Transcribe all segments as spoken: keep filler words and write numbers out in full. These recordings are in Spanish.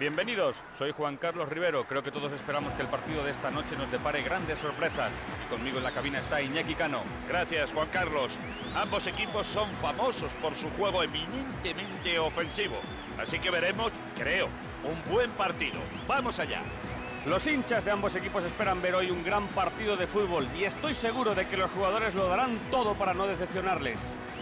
Bienvenidos, soy Juan Carlos Rivero. Creo que todos esperamos que el partido de esta noche nos depare grandes sorpresas. Y conmigo en la cabina está Iñaki Cano. Gracias, Juan Carlos. Ambos equipos son famosos por su juego eminentemente ofensivo. Así que veremos, creo, un buen partido. ¡Vamos allá! Los hinchas de ambos equipos esperan ver hoy un gran partido de fútbol y estoy seguro de que los jugadores lo darán todo para no decepcionarles.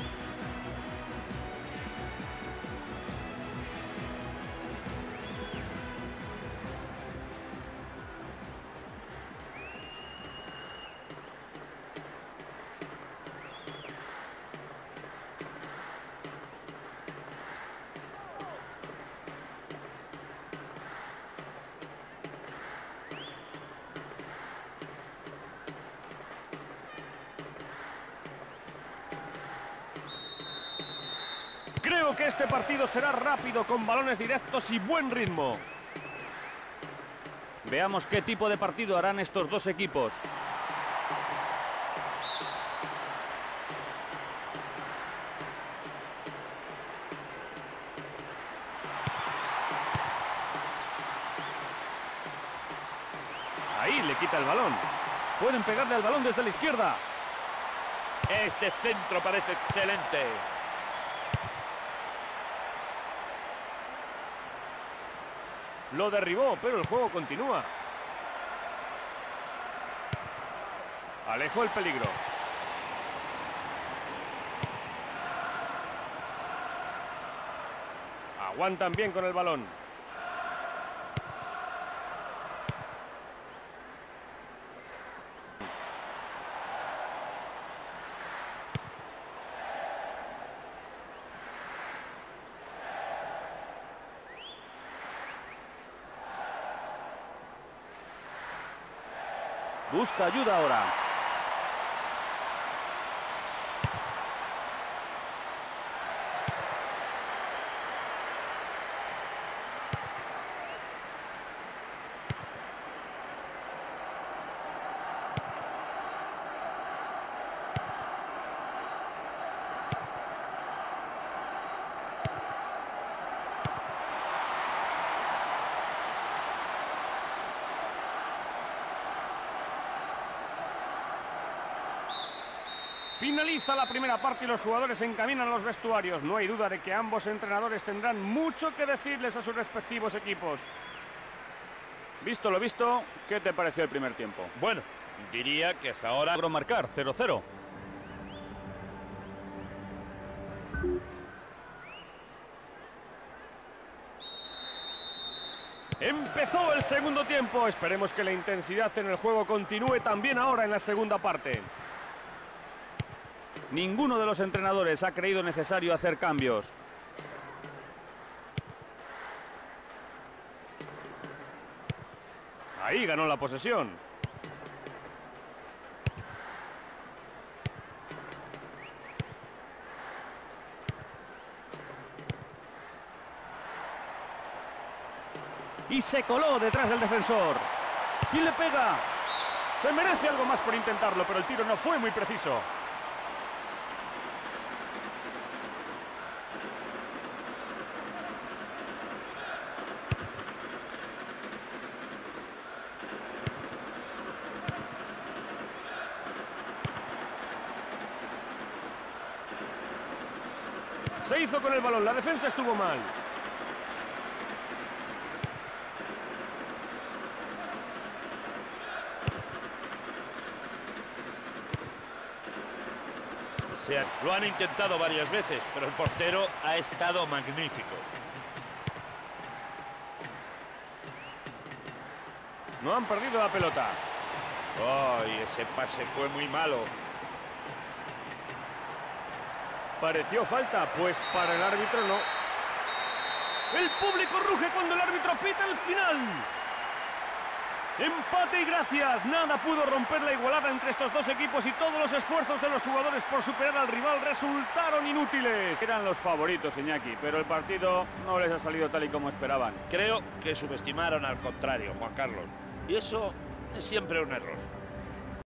Creo que este partido será rápido, con balones directos y buen ritmo. Veamos qué tipo de partido harán estos dos equipos. Ahí le quita el balón. Pueden pegarle al balón desde la izquierda. Este centro parece excelente. Lo derribó, pero el juego continúa. Alejó el peligro. Aguantan bien con el balón. Busca ayuda ahora. Finaliza la primera parte y los jugadores se encaminan a los vestuarios. No hay duda de que ambos entrenadores tendrán mucho que decirles a sus respectivos equipos. Visto lo visto, ¿qué te pareció el primer tiempo? Bueno, diría que hasta ahora Logró marcar cero cero. Empezó el segundo tiempo. Esperemos que la intensidad en el juego continúe también ahora en la segunda parte. Ninguno de los entrenadores ha creído necesario hacer cambios. Ahí ganó la posesión. Y se coló detrás del defensor. Y le pega. Se merece algo más por intentarlo, pero el tiro no fue muy preciso. Se hizo con el balón, la defensa estuvo mal. Se han, lo han intentado varias veces, pero el portero ha estado magnífico. No han perdido la pelota. ¡Ay, ese pase fue muy malo! Pareció falta, pues para el árbitro no. El público ruge cuando el árbitro pita el final. Empate y gracias. Nada pudo romper la igualada entre estos dos equipos y todos los esfuerzos de los jugadores por superar al rival resultaron inútiles. Eran los favoritos, Iñaki, pero el partido no les ha salido tal y como esperaban. Creo que subestimaron al contrario, Juan Carlos. Y eso es siempre un error.